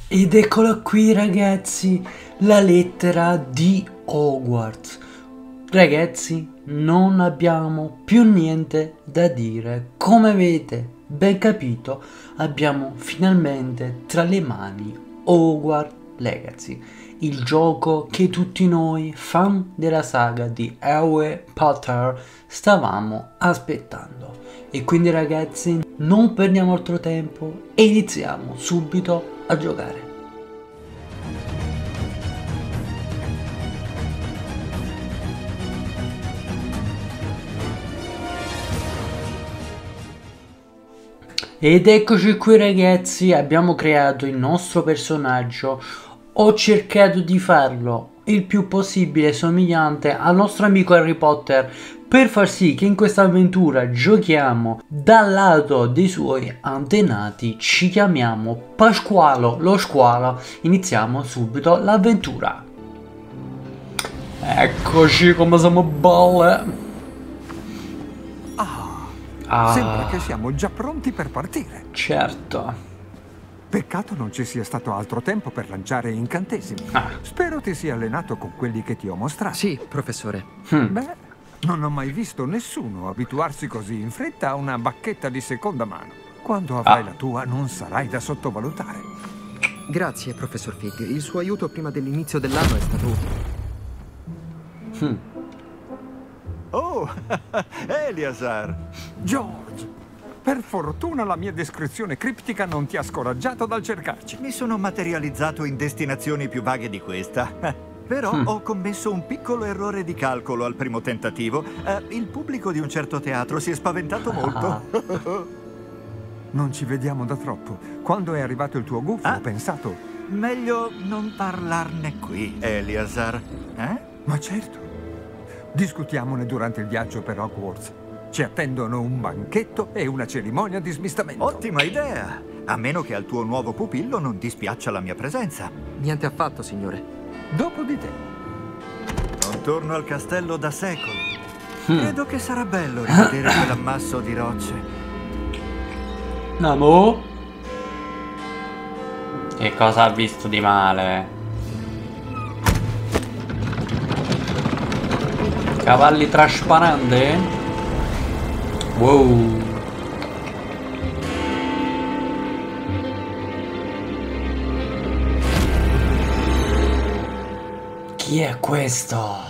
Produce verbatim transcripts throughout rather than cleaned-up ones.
Ed eccola qui ragazzi, la lettera di Hogwarts. Ragazzi, non abbiamo più niente da dire. Come avete ben capito, abbiamo finalmente tra le mani Hogwarts Legacy, il gioco che tutti noi fan della saga di Harry Potter stavamo aspettando. E quindi ragazzi, non perdiamo altro tempo e iniziamo subito a giocare. Ed eccoci qui ragazzi, abbiamo creato il nostro personaggio. Ho cercato di farlo il più possibile somigliante al nostro amico Harry Potter per far sì che in questa avventura giochiamo dal lato dei suoi antenati. Ci chiamiamo Pasqualo lo Squalo. Iniziamo subito l'avventura. Eccoci come siamo balle. Ah, sembra che siamo già pronti per partire. Certo. Peccato non ci sia stato altro tempo per lanciare incantesimi. Ah. Spero ti sia allenato con quelli che ti ho mostrato. Sì, professore. Hmm. Beh, non ho mai visto nessuno abituarsi così in fretta a una bacchetta di seconda mano. Quando avrai Ah. la tua non sarai da sottovalutare. Grazie, professor Fig. Il suo aiuto prima dell'inizio dell'anno è stato utile. Hmm. Oh, Eleazar! George, per fortuna la mia descrizione criptica non ti ha scoraggiato dal cercarci. Mi sono materializzato in destinazioni più vaghe di questa. Però Mm. ho commesso un piccolo errore di calcolo al primo tentativo. Eh, il pubblico di un certo teatro si è spaventato molto. Non ci vediamo da troppo. Quando è arrivato il tuo gufo Ah. ho pensato... Meglio non parlarne qui, Eleazar. Eh? Ma certo. Discutiamone durante il viaggio per Hogwarts. Ci attendono un banchetto e una cerimonia di smistamento. Ottima idea! A meno che al tuo nuovo pupillo non dispiaccia la mia presenza. Niente affatto, signore. Dopo di te. Non torno al castello da secoli. Mm. Credo che sarà bello rivedere quell'ammasso di rocce. Namo? Che cosa ha visto di male? Cavalli trasparenti? Wow. Chi è questo?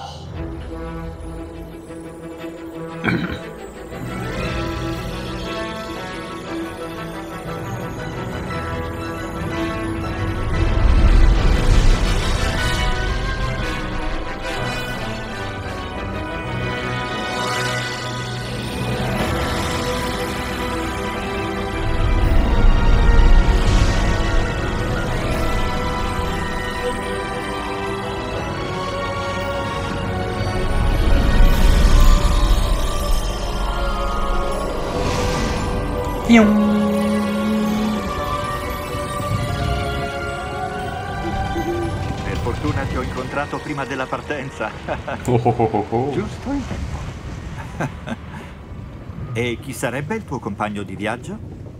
Per fortuna ti ho incontrato prima della partenza. Oh, oh, oh, oh. Giusto in tempo. E chi sarebbe il tuo compagno di viaggio?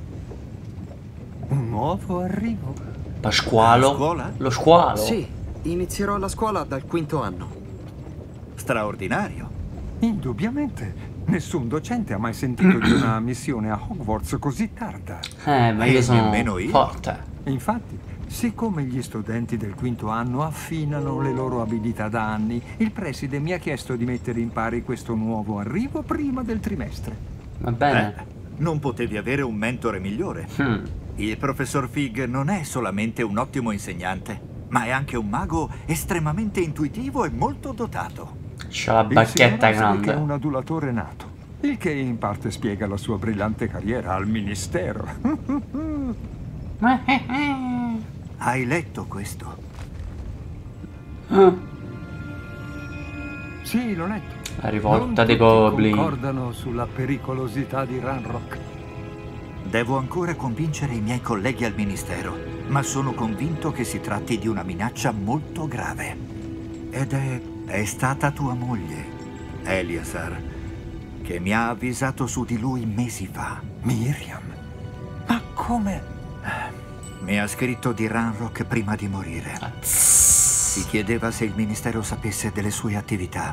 Un nuovo arrivo. Pasqualo? A scuola? Lo squalo? Sì, inizierò la scuola dal quinto anno. Straordinario. Indubbiamente. Nessun docente ha mai sentito di una missione a Hogwarts così tarda. Eh, ma io E sono nemmeno io. forte. Infatti, siccome gli studenti del quinto anno affinano le loro abilità da anni, il preside mi ha chiesto di mettere in pari questo nuovo arrivo prima del trimestre. Va bene. Eh, non potevi avere un mentore migliore. Hmm. Il professor Fig non è solamente un ottimo insegnante, ma è anche un mago estremamente intuitivo e molto dotato. C'ho la Il bacchetta signor Osric grande. è un adulatore nato, il che in parte spiega la sua brillante carriera al ministero. Hai letto questo? Ah, Sì, l'ho letto. la rivolta Non dei tutti goblin. concordano sulla pericolosità di Ranrock. Devo ancora convincere i miei colleghi al ministero, ma sono convinto che si tratti di una minaccia molto grave. Ed è, è stata tua moglie, Eleazar, che mi ha avvisato su di lui mesi fa. Miriam? Ma come? Mi ha scritto di Ranrock prima di morire. Si chiedeva se il ministero sapesse delle sue attività.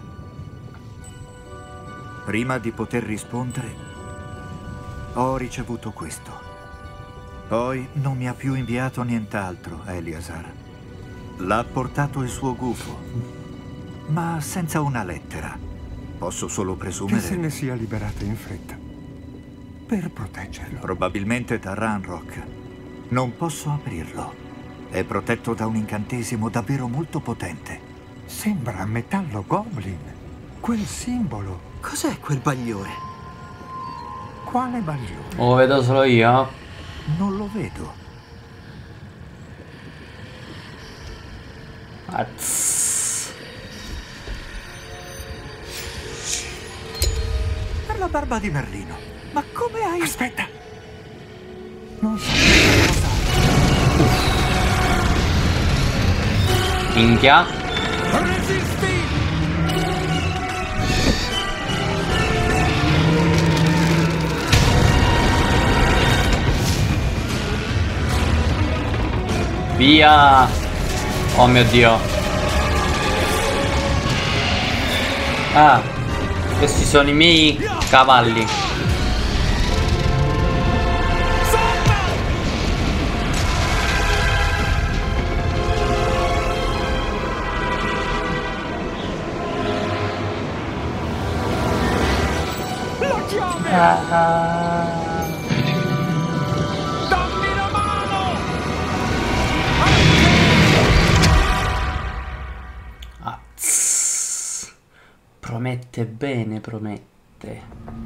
Prima di poter rispondere, ho ricevuto questo. Poi non mi ha più inviato nient'altro, Eleazar. L'ha portato il suo gufo, ma senza una lettera. Posso solo presumere... Che se ne sia liberata in fretta. Per proteggerlo. Probabilmente da Ranrock. Non posso aprirlo. È protetto da un incantesimo davvero molto potente. Sembra metallo goblin. Quel simbolo. Cos'è quel bagliore? Quale bagliore? Lo vedo solo io. Non lo vedo. Azz. Per la barba di Merlino. Ma come hai... Aspetta! Non so cosa. Minchia. Resisti! Via. Oh mio Dio. Ah, questi sono i miei cavalli. La chiave! Ah. Dammi la mano! Azz. Promette bene, promette.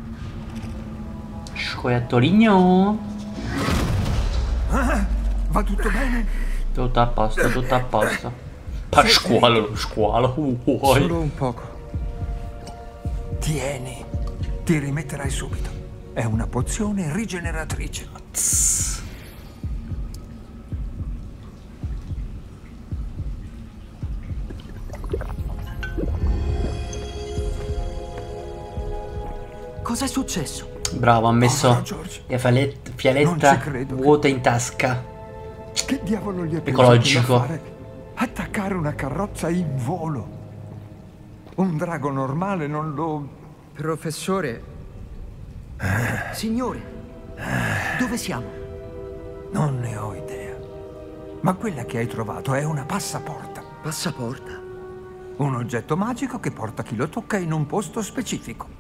Scoiattolino. Ah, va tutto bene? Tutto a posto, tutto a posto. Pasquale lo squalo. Uoi. Solo un poco. Tieni. Ti rimetterai subito. È una pozione rigeneratrice. Azz. Cos'è successo? Bravo, ha messo Povero George. le fialet- Non fialetta ci credo che- vuota in tasca. Che diavolo gli è Ecologico. da fare? Attaccare una carrozza in volo. Un drago normale non lo... Professore. Signore. Dove siamo? Non ne ho idea. Ma quella che hai trovato è una passaporta. Passaporta? Un oggetto magico che porta chi lo tocca in un posto specifico.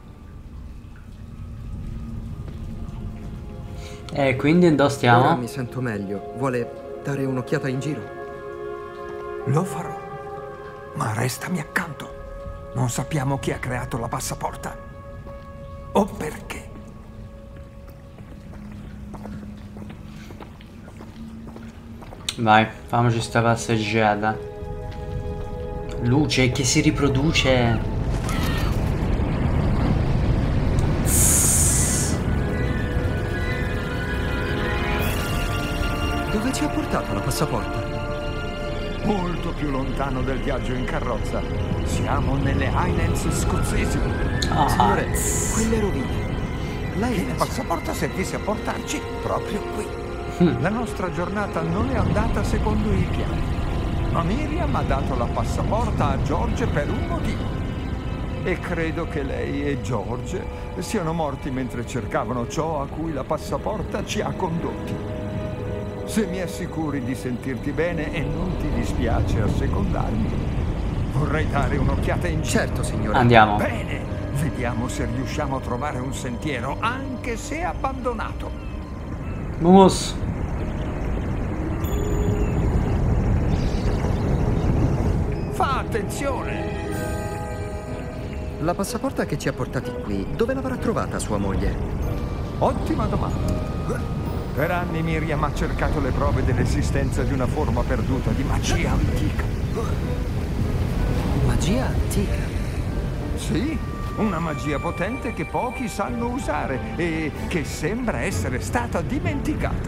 E quindi dove Ora stiamo? mi sento meglio. Vuole dare un'occhiata in giro? Lo farò. Ma restami accanto. Non sappiamo chi ha creato la passaporta. O perché. Vai, facciamoci sta passeggiata. Luce che si riproduce. Dove ci ha portato la passaporta? Molto più lontano del viaggio in carrozza. Siamo nelle Highlands scozzesi. Ah, Signore, quelle rovine. Lei Che la è... passaporta servisse a portarci proprio qui. La nostra giornata non è andata secondo i piani. Ma Miriam ha dato la passaporta a George per un motivo. E credo che lei e George siano morti mentre cercavano ciò a cui la passaporta ci ha condotti. Se mi assicuri di sentirti bene e non ti dispiace assecondarmi, vorrei dare un'occhiata in giro. Certo, signore. Andiamo. Bene, vediamo se riusciamo a trovare un sentiero, anche se abbandonato. Vamos. Fa attenzione! La passaporta che ci ha portati qui, dove l'avrà trovata sua moglie? Ottima domanda. Per anni Miriam ha cercato le prove dell'esistenza di una forma perduta di magia antica. Magia antica. Sì, una magia potente che pochi sanno usare e che sembra essere stata dimenticata.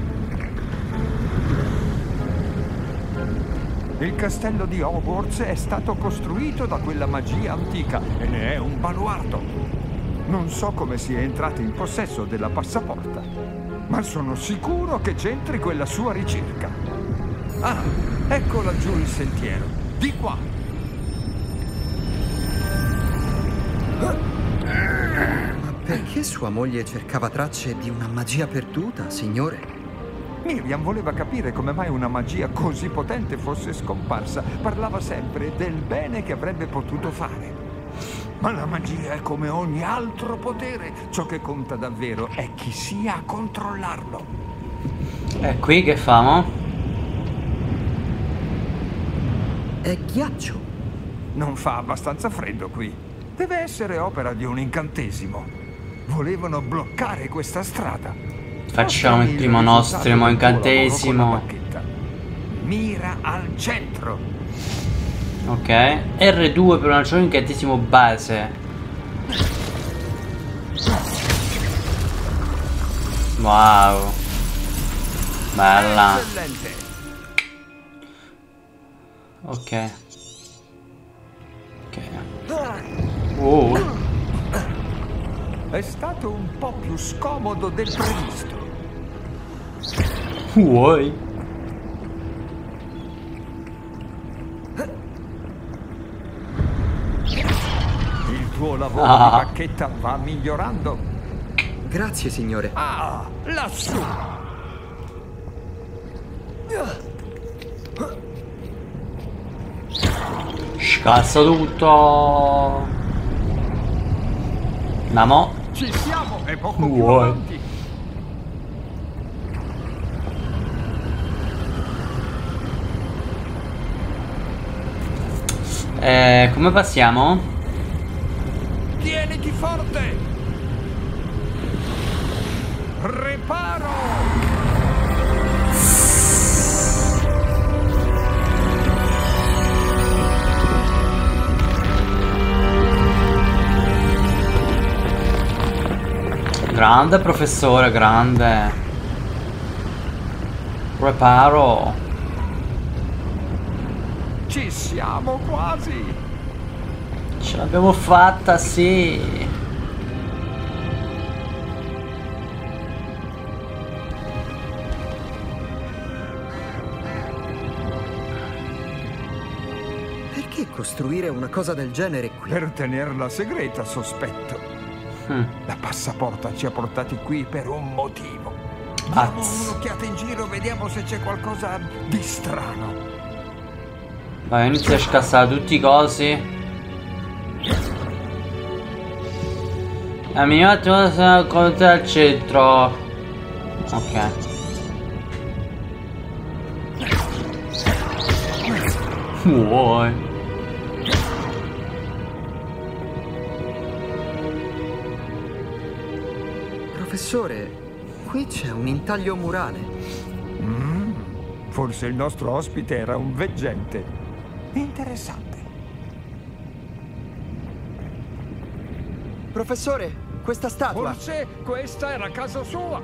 Il castello di Hogwarts è stato costruito da quella magia antica e ne è un baluardo. Non so come sia entrata in possesso della passaporta, ma sono sicuro che c'entri quella sua ricerca. Ah, ecco laggiù il sentiero. Di qua. Ma perché sua moglie cercava tracce di una magia perduta, signore? Miriam voleva capire come mai una magia così potente fosse scomparsa. Parlava sempre del bene che avrebbe potuto fare. Ma la magia è come ogni altro potere. Ciò che conta davvero è chi sia a controllarlo. E qui che famo? È ghiaccio. Non fa abbastanza freddo qui. Deve essere opera di un incantesimo. Volevano bloccare questa strada. Facciamo il primo nostro incantesimo. Mira al centro. Ok. R due per lanciare un incantesimo base. Wow. Bella. Eccellente. Ok. Ok. Oh. È stato un po' più scomodo del previsto. Vuoi? Il tuo lavoro Ah. di bacchetta va migliorando. Grazie, signore. Ah, lassù. Scassa tutto. Namo. Ci siamo, è poco più Vuoi? avanti. Eh, come passiamo? Tieniti forte. Reparo. Grande professore, grande. Reparo. Ci siamo quasi. Ce l'abbiamo fatta, sì. Perché costruire una cosa del genere qui? Per tenerla segreta, sospetto. Mm. La passaporta ci ha portati qui per un motivo. Diamo Az. un'occhiata in giro, vediamo se c'è qualcosa di strano. Vai, inizia a scassare tutti i cosi. A mio attimo sono contro al centro. Ok. Vuoi? Professore, qui c'è un intaglio murale. Mm, forse il nostro ospite era un veggente. Interessante. Professore, questa statua. Forse questa era casa sua.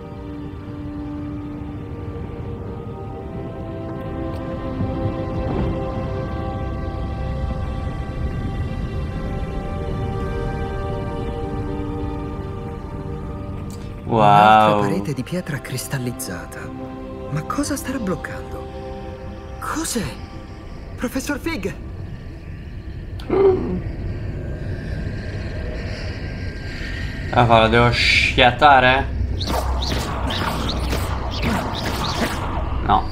Un'altra Wow. parete di pietra cristallizzata. Ma cosa starà bloccando? Cos'è? Professor Fig! Ah, fa, lo devo schiattare? No.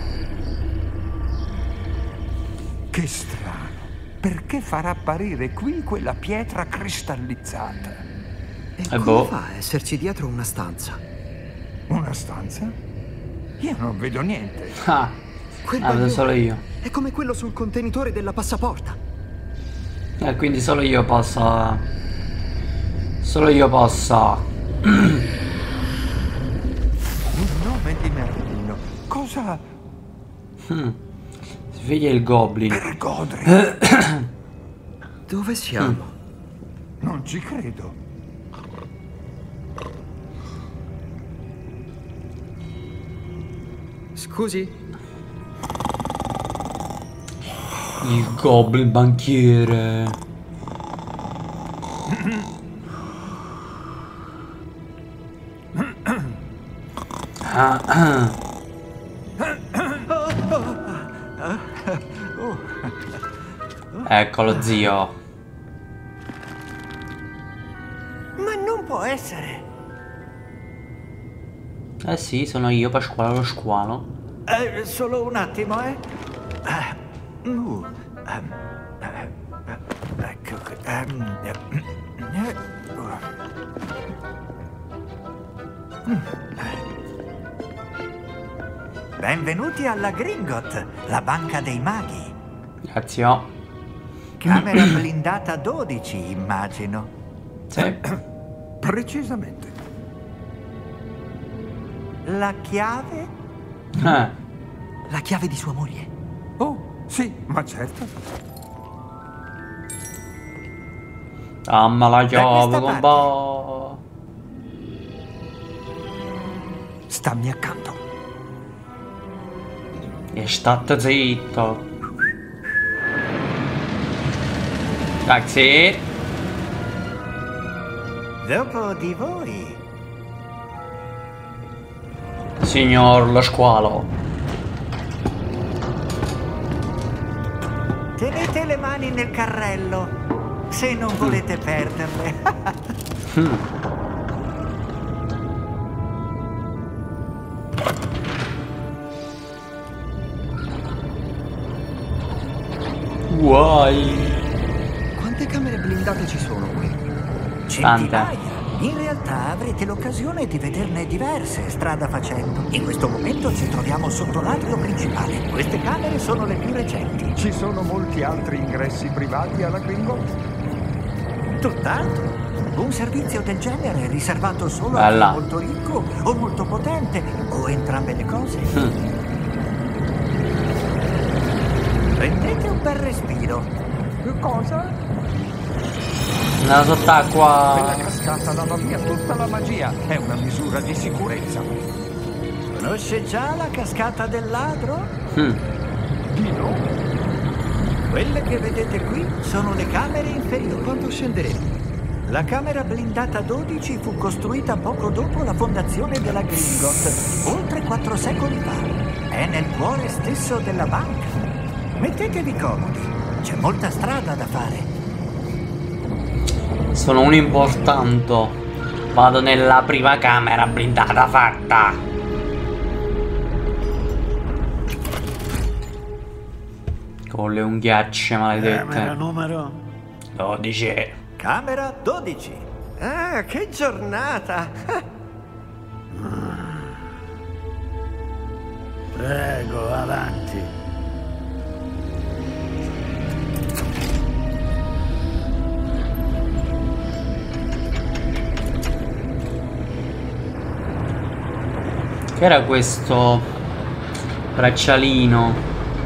Che strano. Perché far apparire qui quella pietra cristallizzata? E Eh come boh. fa a esserci dietro una stanza? Una stanza? Io non vedo niente. Ah, Quel ah, vedo bagliore solo io. è come quello sul contenitore della passaporta. E quindi solo io posso. Solo io posso. Il nome di Merlino. Cosa? Hmm. Sveglia il goblin. Per Godric. Dove siamo? Non ci credo. Scusi? Il goblin banchiere. Ah, ah. Eccolo, zio. Ma non può essere. Eh sì, sono io, Pasquale lo squalo. Eh, solo un attimo, eh. Uh, uh, um, uh, ecco qui. Um, uh, uh. Benvenuti alla Gringot, la banca dei maghi. Grazie. Camera blindata dodici, immagino. Sì. Precisamente. La chiave? Eh. La chiave di sua moglie. Oh, sì, ma certo. Damma la chiave, questa compà. Stammi accanto. E state zitto. Grazie. Dopo di voi. Signor lo squalo. Tenete le mani nel carrello, se non volete perderle. Mm. Guai. Quante camere blindate ci sono qui? Centinaia. In realtà avrete l'occasione di vederne diverse strada facendo. In questo momento ci troviamo sotto l'atrio principale. Queste camere sono le più recenti. Ci sono molti altri ingressi privati alla Gringot? Tutt'altro. Un servizio del genere è riservato solo Bella. a chi è molto ricco o molto potente, o entrambe le cose. Mm. Prendete un bel respiro. Che cosa? Nella Quella sott'acqua. cascata lava via tutta la magia. È una misura di sicurezza. Conosce già la cascata del ladro? Mm. Di no? Quelle che vedete qui sono le camere inferiori. Quando scenderemo? La camera blindata dodici fu costruita poco dopo la fondazione della Gringot, oltre quattro secoli fa. È nel cuore stesso della banca. Mettetevi comodi, c'è molta strada da fare. Sono un importante. Vado nella prima camera blindata fatta. Con le unghiacce maledette. numero? dodici. Camera dodici. Ah, che giornata! Prego, avanti. Che era questo braccialino?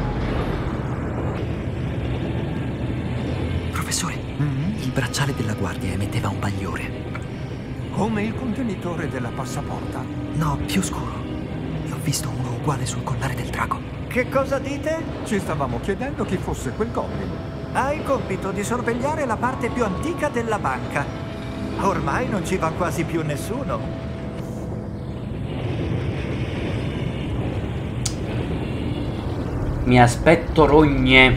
Professore, il bracciale della guardia emetteva un bagliore. Come il contenitore della passaporta. No, più scuro. Ne ho visto uno uguale sul collare del drago. Che cosa dite? Ci stavamo chiedendo chi fosse quel goblin. Ha il compito di sorvegliare la parte più antica della banca. Ormai non ci va quasi più nessuno. Mi aspetto rogne.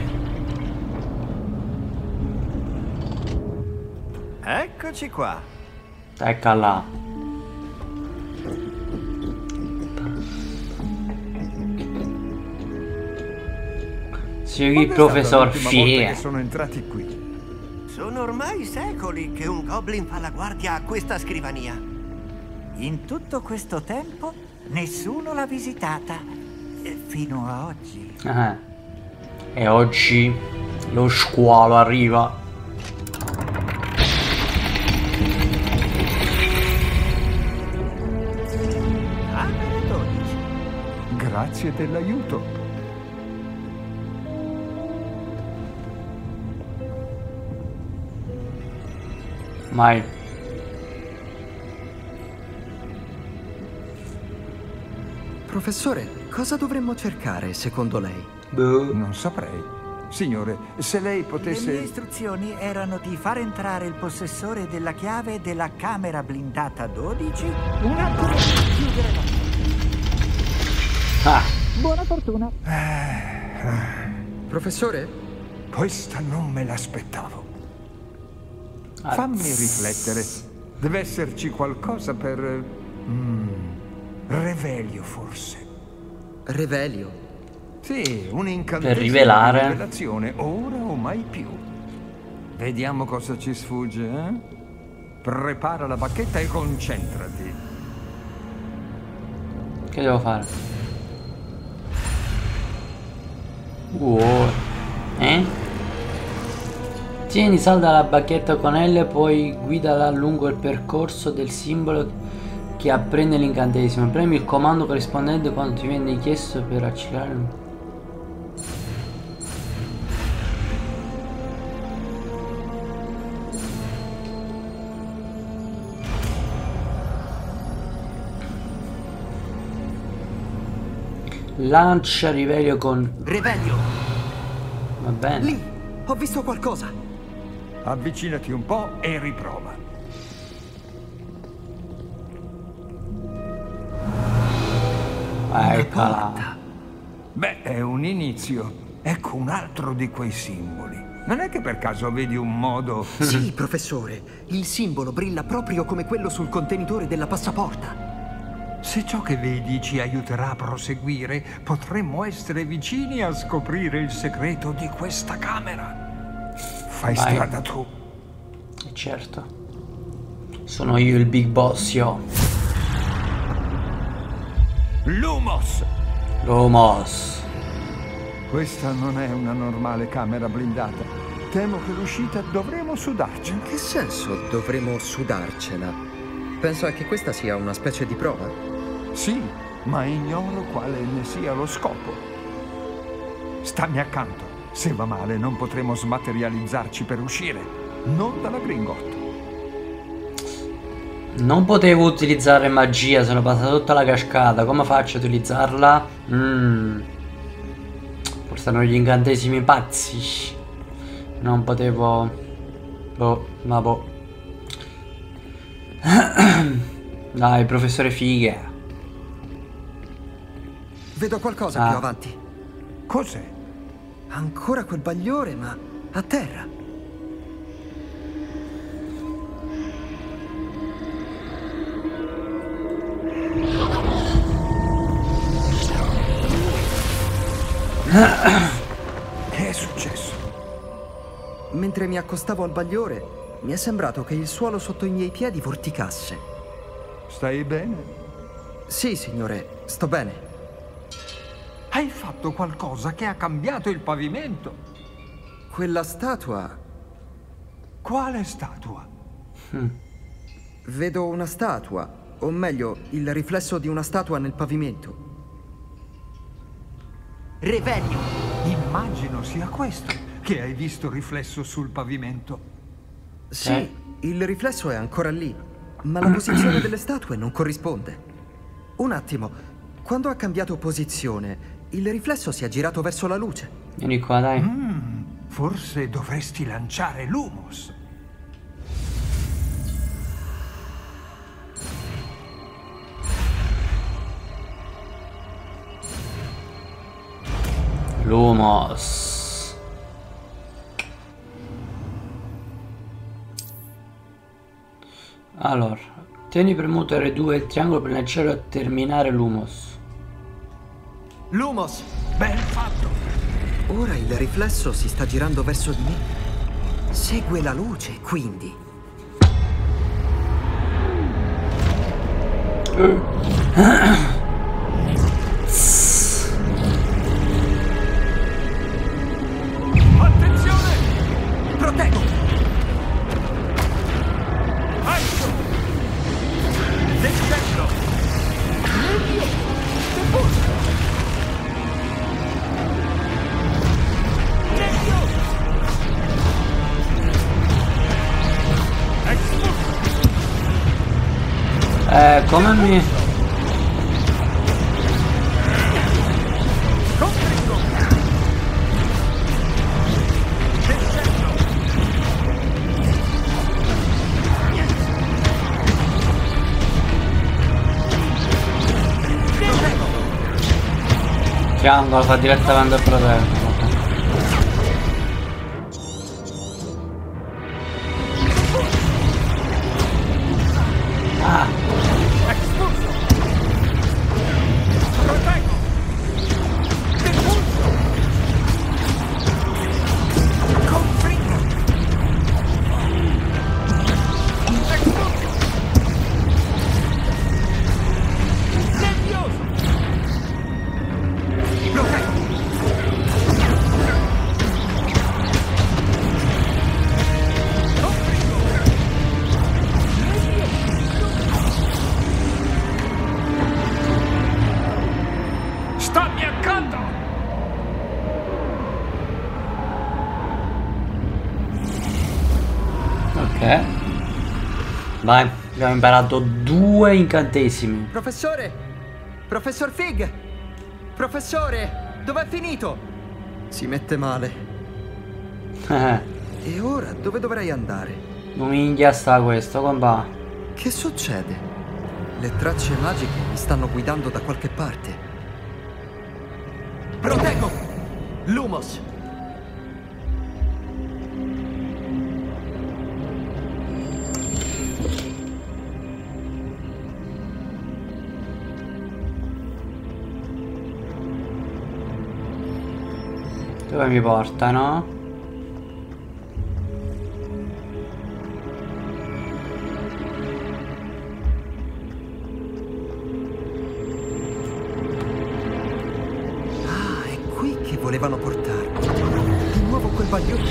Eccoci qua. Eccola. Sì, Quando è professor stata l'ultima volta Fie. che sono entrati qui? Sono ormai secoli che un goblin fa la guardia a questa scrivania. In tutto questo tempo nessuno l'ha visitata. eh, Fino a oggi. Eh. E oggi lo squalo arriva. Camera dodici. Grazie dell'aiuto. Mai. Professore, cosa dovremmo cercare secondo lei? Boh. Non saprei. Signore, se lei Le mie potesse... istruzioni erano di far entrare il possessore della chiave della camera blindata dodici un attimo e chiudere la porta. Ah. Buona fortuna. Professore? Questa non me l'aspettavo. Ah. Fammi riflettere. Deve esserci qualcosa per... Mm, Revelio, forse. Revelio? Sì, un incantesimo Per rivelare. di rivelazione, ora o mai più. Vediamo cosa ci sfugge, eh? Prepara la bacchetta e concentrati. Che devo fare? Wow. Eh? Tieni salda la bacchetta con L e poi guidala lungo il percorso del simbolo che apprende l'incantesimo. Premi il comando corrispondente quando ti viene chiesto per accelerare il... Lancia Rivelio con... Revelio! Va bene. Lì! Ho visto qualcosa! Avvicinati un po' e riprova. Eccola. Beh, è un inizio. Ecco un altro di quei simboli. Non è che per caso vedi un modo... Sì, professore. Il simbolo brilla proprio come quello sul contenitore della passaporta. Se ciò che vedi ci aiuterà a proseguire, potremmo essere vicini a scoprire il segreto di questa camera. Fai Vai. strada tu. E certo. Sono io il big boss, io. Lumos! Lumos. Questa non è una normale camera blindata. Temo che l'uscita dovremo sudarcela. In che senso dovremo sudarcela? Penso che questa sia una specie di prova. Sì, ma ignoro quale ne sia lo scopo. Stammi accanto. Se va male non potremo smaterializzarci per uscire. Non dalla Gringotto. Non potevo utilizzare magia, sono passata tutta la cascata. Come faccio a utilizzarla? Mm. Forse erano gli incantesimi pazzi. Non potevo... Boh, ma boh. Dai, professore figa. Vedo qualcosa Ah. più avanti. Cos'è? Ancora quel bagliore, ma a terra. Che è successo? Mentre mi accostavo al bagliore, mi è sembrato che il suolo sotto i miei piedi vorticasse. Stai bene? Sì, signore, sto bene. Hai fatto qualcosa che ha cambiato il pavimento. Quella statua... Quale statua? Vedo una statua, o meglio, il riflesso di una statua nel pavimento. Revelio! Immagino sia questo che hai visto riflesso sul pavimento. Sì, Eh? il riflesso è ancora lì, ma la posizione delle statue non corrisponde. Un attimo, quando ha cambiato posizione, il riflesso si è girato verso la luce. Vieni qua, dai. Mm, forse dovresti lanciare l'humus. Lumos. Allora, tieni premuto R due il triangolo per lanciare a terminare l'Humos. Lumos! Ben fatto. Ora il riflesso si sta girando verso di me. Segue la luce, quindi. Attenzione! Proteggo! Ecco! Dentro! Meglio! Che forza! Meglio! Espulso! Eh, come mi... Contrigo! Descendo! triangolo fa direttamente il protetto. Ah. Vai, abbiamo imparato due incantesimi. Professore! Professor Fig! Professore! Dov'è finito? Si mette male. E ora dove dovrei andare? Non minchia sta questo, compa. Che succede? Le tracce magiche mi stanno guidando da qualche parte. Proteggo! Lumos! Dove mi portano? Ah, è qui che volevano portarmi. Di nuovo quel baglione.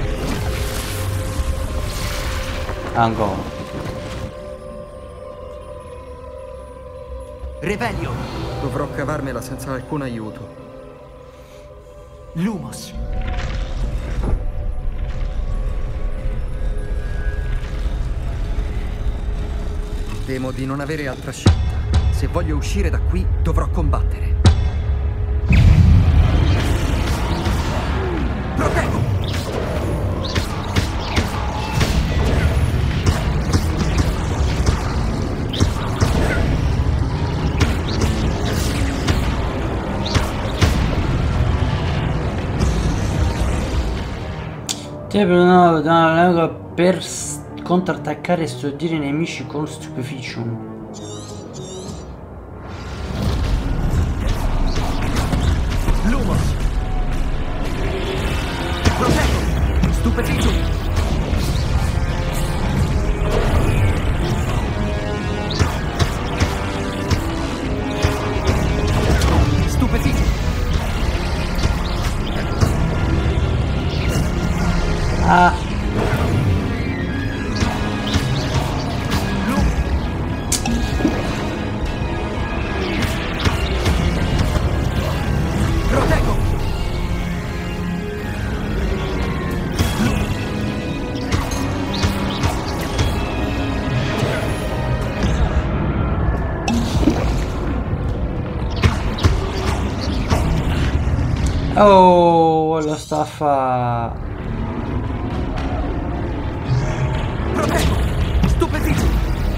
Ancora. Revelio! Dovrò cavarmela senza alcun aiuto. Lumos. Temo di non avere altra scelta. Se voglio uscire da qui, dovrò combattere. Proteggo! No, no, no, per contrattaccare e stordire i nemici con Stupeficium. Lumos. Proteggo. Stupeficium. Stupeficium. Ah. Proteggo. Oh, lo sta a fa. Stupefito!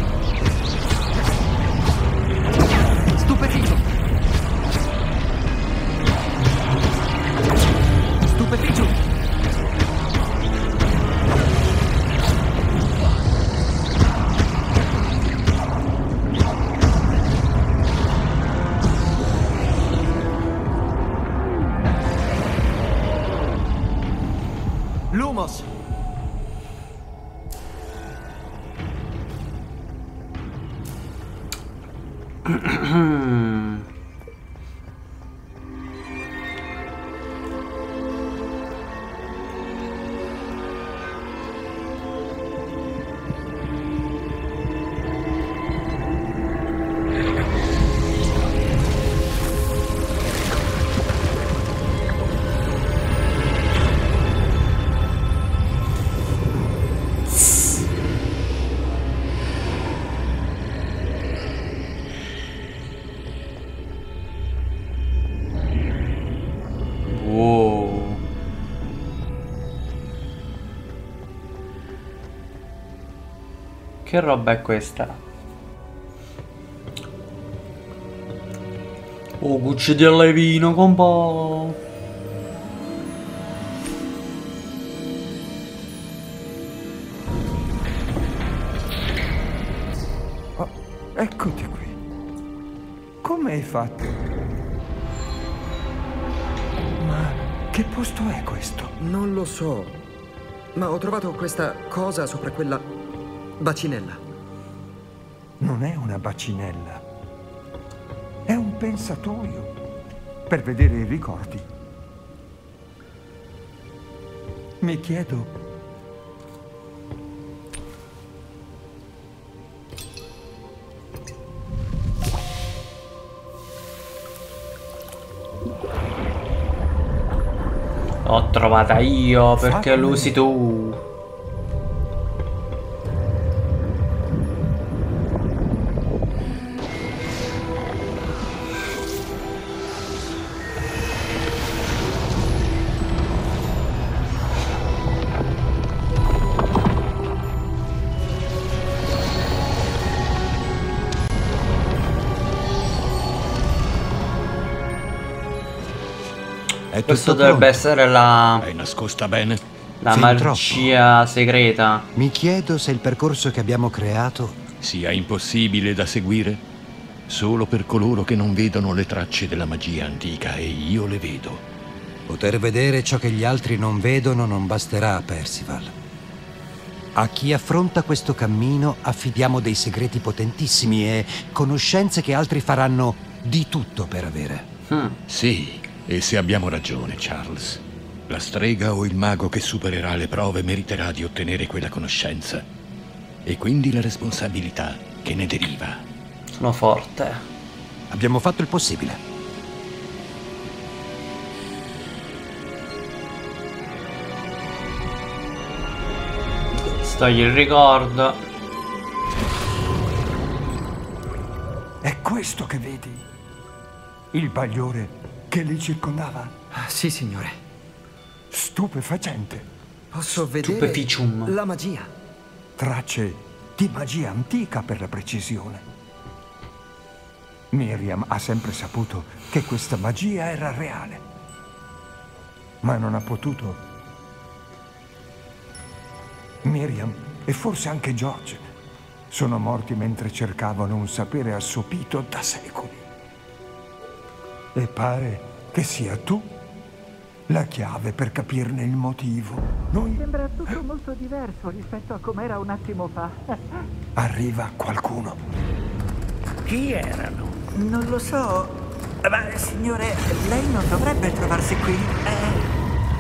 Stupefito! Stupefito! Lumos! Che roba è questa? Oh, cucci di levino, compa. Oh, eccoti qui. Come hai fatto? Ma che posto è questo? Non lo so, ma ho trovato questa cosa sopra quella bacinella. Non è una bacinella. È un pensatoio per vedere i ricordi. Mi chiedo... L'ho trovata io, perché Fatemi. lo usi tu. È Questo tutto dovrebbe pronto. essere la, È nascosta bene? la Fin magia segreta. Mi chiedo se il percorso che abbiamo creato... Sia impossibile da seguire? Solo per coloro che non vedono le tracce della magia antica, e io le vedo. Poter vedere ciò che gli altri non vedono non basterà a Percival. A chi affronta questo cammino affidiamo dei segreti potentissimi e conoscenze che altri faranno di tutto per avere. Hmm. Sì, e se abbiamo ragione, Charles. La strega o il mago che supererà le prove meriterà di ottenere quella conoscenza. E quindi la responsabilità che ne deriva. Sono forte. Abbiamo fatto il possibile. Stogli il ricordo. È questo che vedi? Il bagliore che li circondava? Ah, sì, signore. Stupefacente. Posso vedere Stupeficium. la magia. Tracce di magia antica, per la precisione. Miriam ha sempre saputo che questa magia era reale, ma non ha potuto. Miriam e forse anche George sono morti mentre cercavano un sapere assopito da secoli. E pare che sia tu la chiave per capirne il motivo. Noi... Sembra tutto molto diverso rispetto a com'era un attimo fa. Arriva qualcuno. Chi erano? Non lo so. Ma, signore, lei non dovrebbe trovarsi qui. Eh...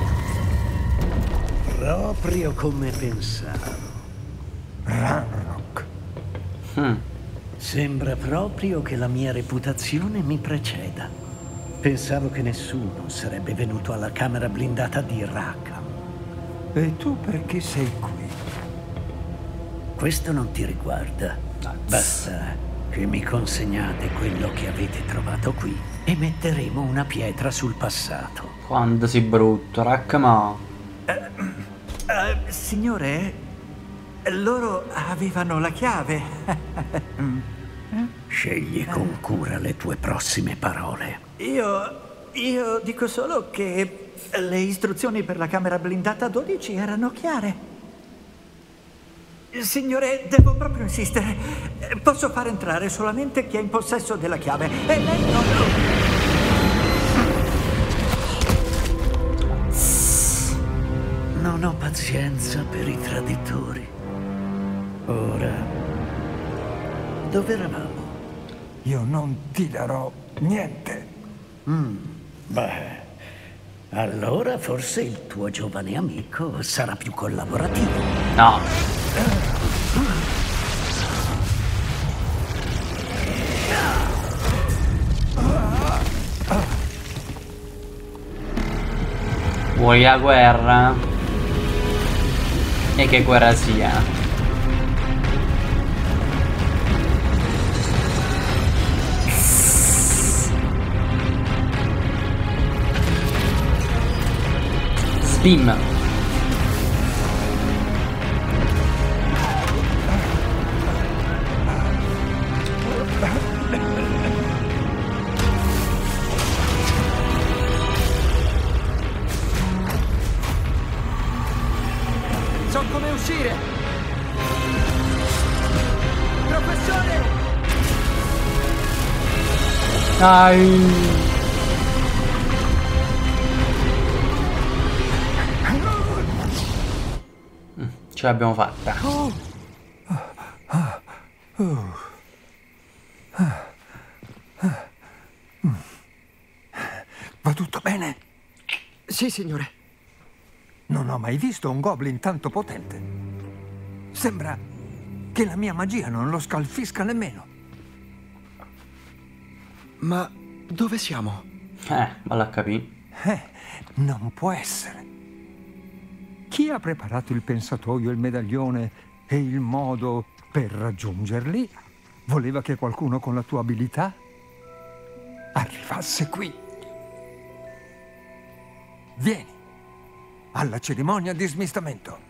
Proprio come pensavo. Ranrock. Hmm. Sembra proprio che la mia reputazione mi preceda. Pensavo che nessuno sarebbe venuto alla camera blindata di Rackham. E tu perché sei qui? Questo non ti riguarda. Basta che mi consegnate quello che avete trovato qui e metteremo una pietra sul passato. Quando sei brutto, raccomà. Uh, signore, loro avevano la chiave. Scegli con cura le tue prossime parole. Io... io dico solo che le istruzioni per la camera blindata dodici erano chiare. Signore, devo proprio insistere. Posso far entrare solamente chi è in possesso della chiave. E lei non... Non ho pazienza per i traditori. Ora, dove eravamo? Io non ti darò niente. Mm, beh, allora forse il tuo giovane amico sarà più collaborativo. No. Vuoi la guerra? E che guerra sia? Spin. come uscire! Professore! Dai! Ce l'abbiamo fatta. Oh. Ah. Oh. Ah. Ah. Mm. Va tutto bene? Sì, signore. Non ho mai visto un goblin tanto potente. Sembra che la mia magia non lo scalfisca nemmeno. Ma dove siamo? Eh, valla a capire. Eh, non può essere. Chi ha preparato il pensatoio, il medaglione e il modo per raggiungerli? Voleva che qualcuno con la tua abilità arrivasse qui. Vieni alla cerimonia di smistamento.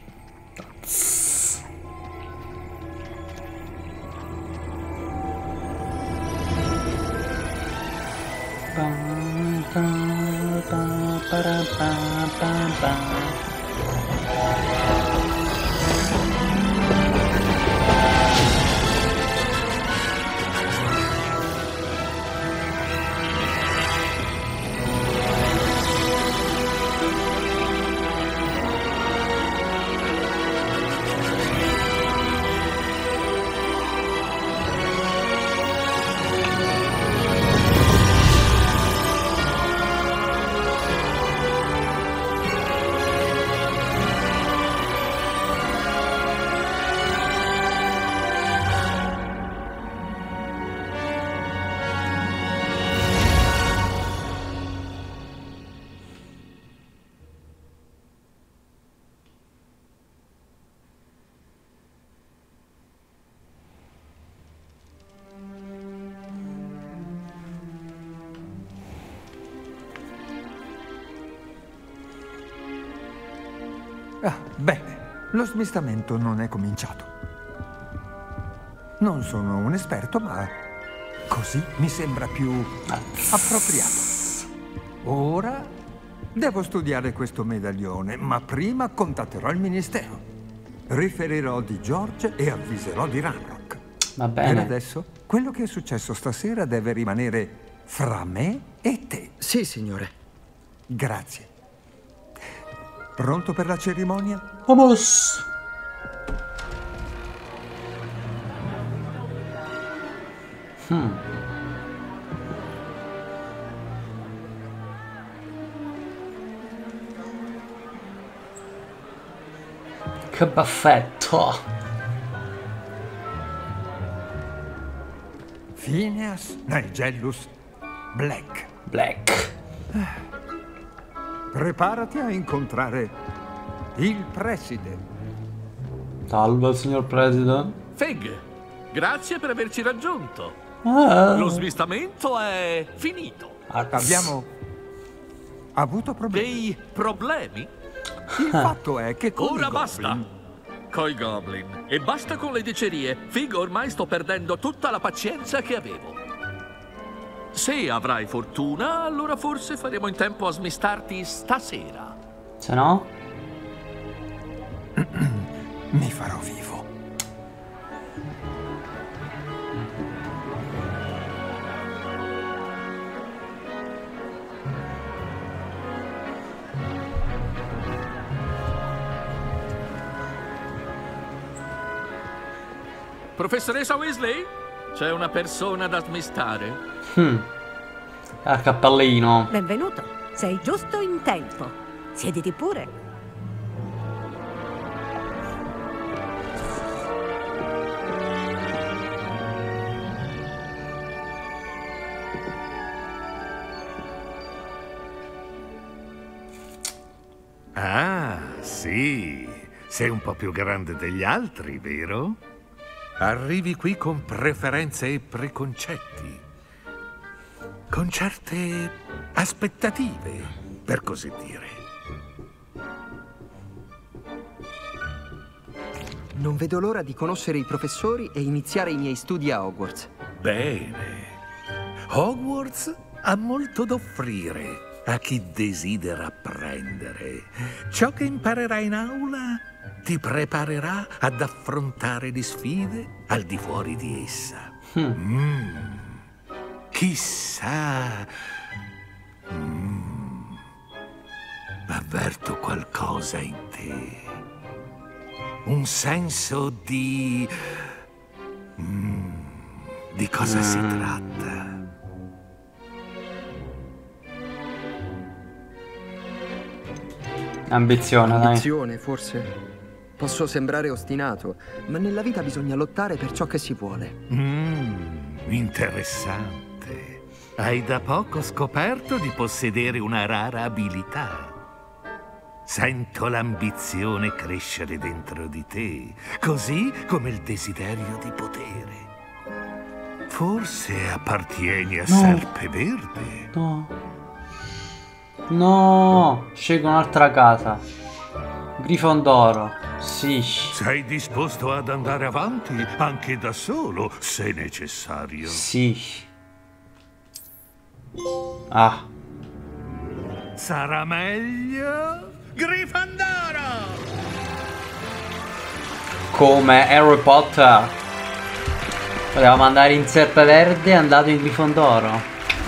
Ah, bene, lo smistamento non è cominciato. Non sono un esperto, ma così mi sembra più appropriato. Ora devo studiare questo medaglione, ma prima contatterò il ministero. Riferirò di George e avviserò di Ranrock. Va bene. Per adesso, quello che è successo stasera deve rimanere fra me e te. Sì, signore. Grazie. Pronto per la cerimonia? Vamos! Hmm. Che baffetto! Phineas Nigellus Black. Black. Preparati a incontrare il preside. Salve, signor President. Fig, grazie per averci raggiunto. Ah. Lo smistamento è finito. Abbiamo avuto problemi. Dei problemi? Il fatto è che con Ora i basta. goblin... Coi goblin. E basta con le dicerie. Fig, ormai sto perdendo tutta la pazienza che avevo. Se avrai fortuna, allora forse faremo in tempo a smistarti stasera. Se no? Mi farò vivo. Professoressa Weasley? C'è una persona da smistare? Hmm. A cappellino. Benvenuto. Sei giusto in tempo. Siediti pure. Ah, sì. Sei un po' più grande degli altri, vero? Arrivi qui con preferenze e preconcetti. Con certe aspettative, per così dire. Non vedo l'ora di conoscere i professori e iniziare i miei studi a Hogwarts. Bene. Hogwarts ha molto da offrire a chi desidera apprendere. Ciò che imparerai in aula ti preparerà ad affrontare le sfide al di fuori di essa. Mm. Mm. Chissà... Mm. Avverto qualcosa in te. Un senso di... Mm. Di cosa mm. si tratta? Ambizione, dai. Ambizione, forse. Posso sembrare ostinato, ma nella vita bisogna lottare per ciò che si vuole. Mm, interessante. Hai da poco scoperto di possedere una rara abilità. Sento l'ambizione crescere dentro di te, così come il desiderio di potere. Forse appartieni a no. Serpeverde. No. No, scelgo un'altra casa. Grifondoro. Sì. Sei disposto ad andare avanti anche da solo, se necessario. Sì. Ah. Sarà meglio Grifondoro. Come Harry Potter. Volevamo andare in Serpeverde, è andato in Grifondoro.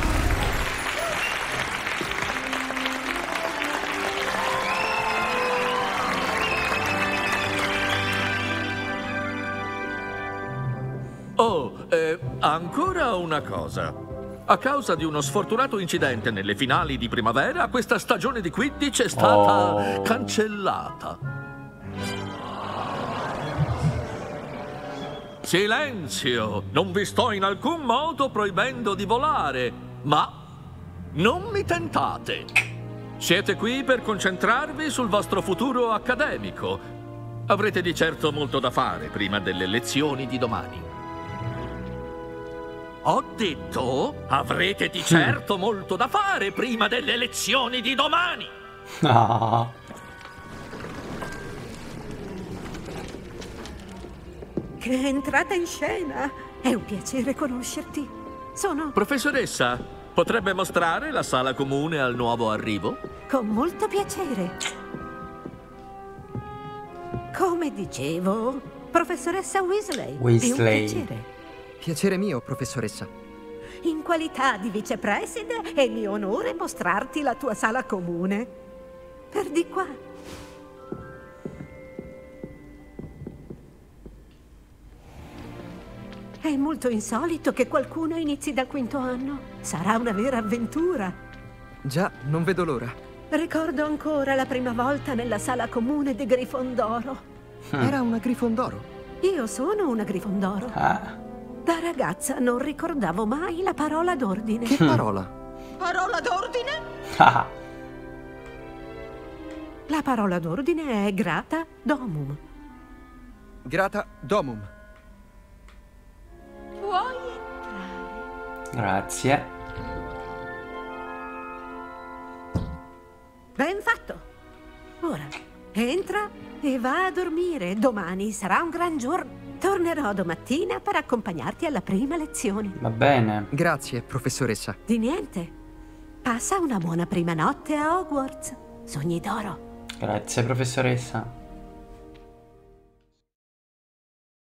Oh, eh, ancora una cosa. A causa di uno sfortunato incidente nelle finali di primavera, questa stagione di Quidditch è stata oh. cancellata. Silenzio! Non vi sto in alcun modo proibendo di volare, ma non mi tentate. Siete qui per concentrarvi sul vostro futuro accademico. Avrete di certo molto da fare prima delle lezioni di domani. Ho detto, avrete di certo molto da fare prima delle lezioni di domani. No. Che entrata in scena! È un piacere conoscerti. Sono... Professoressa, potrebbe mostrare la sala comune al nuovo arrivo? Con molto piacere. Come dicevo, professoressa Weasley. Weasley. È un piacere. Piacere mio, professoressa. In qualità di vicepreside è mio onore mostrarti la tua sala comune. Per di qua. È molto insolito che qualcuno inizi dal quinto anno. Sarà una vera avventura. Già, non vedo l'ora. Ricordo ancora la prima volta nella sala comune di Grifondoro. Era una Grifondoro? Io sono una Grifondoro. Ah. Da ragazza non ricordavo mai la parola d'ordine. Che parola? Parola d'ordine? Ah. La parola d'ordine è grata domum. Grata domum. Puoi entrare. Grazie. Ben fatto. Ora, entra e va a dormire. Domani sarà un gran giorno. Tornerò domattina per accompagnarti alla prima lezione. Va bene. Grazie, professoressa. Di niente. Passa una buona prima notte a Hogwarts. Sogni d'oro. Grazie, professoressa.